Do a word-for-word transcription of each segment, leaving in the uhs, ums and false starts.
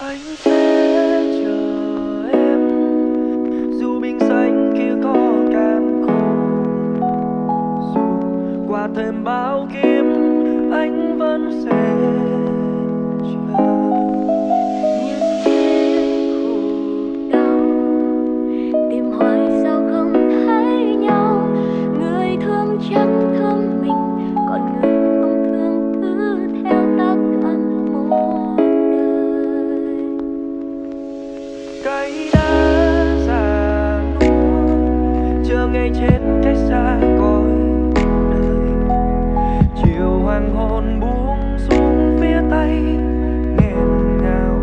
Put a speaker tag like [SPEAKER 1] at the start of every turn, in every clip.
[SPEAKER 1] Anh sẽ chờ em dù bình xanh kia có càng khô, dù qua thêm bao kiếp anh vẫn sẽ chờ.
[SPEAKER 2] Những chiếc khổ đau tìm hoài sao không thấy nhau, người thương chẳng thương mình, còn người không thương cứ theo ta cả một đời.
[SPEAKER 1] Cây đã già nua chờ ngày chết cách xa cõi đời, chiều hoàng hôn buông xuống phía tây nghẹn ngào.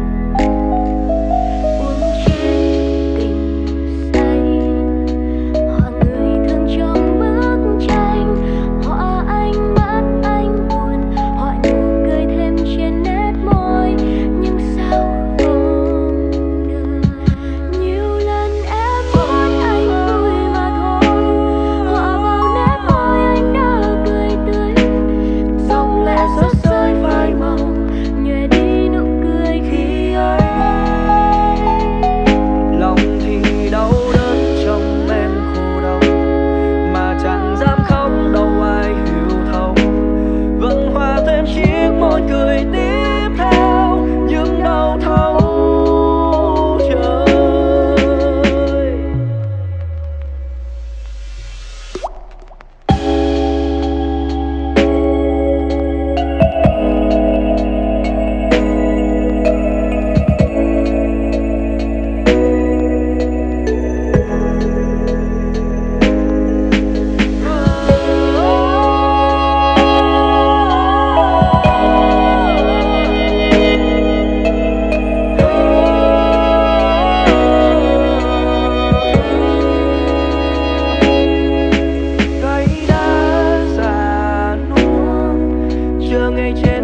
[SPEAKER 2] Uống trên tình say, họa người thương trong bức tranh, họa anh mắt anh buồn, họa nụ cười thêm trên nét môi, nhưng sao không được. Nhiều lần em muốn anh vui mà thôi, họa vào nét môi anh đã cười tươi, dòng lệ rớt rơi phai màu nhòe đi nụ cười khi ấy.
[SPEAKER 1] Lòng thì đau đớn trong men khô đau, mà chẳng dám khóc đâu ai hiểu thấu. Vẫn hòa thêm chiếc môi cười tiếp theo những đau thấu trời. Cây đã già nua chờ ngày chết